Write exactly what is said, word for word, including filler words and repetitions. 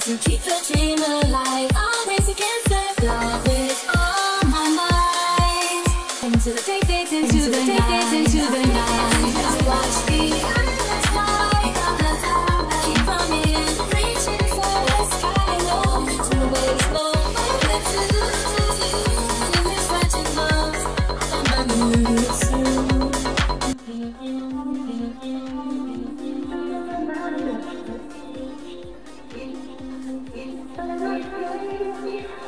to keep the dream alive. Always against the love is on my mind. Into the day, days, into the day, days, into the night. I watch the endless light of the time. Keep running and reaching for the sky. No, to waste no moment to lose. In this frantic love, I'm a muse. Yeah.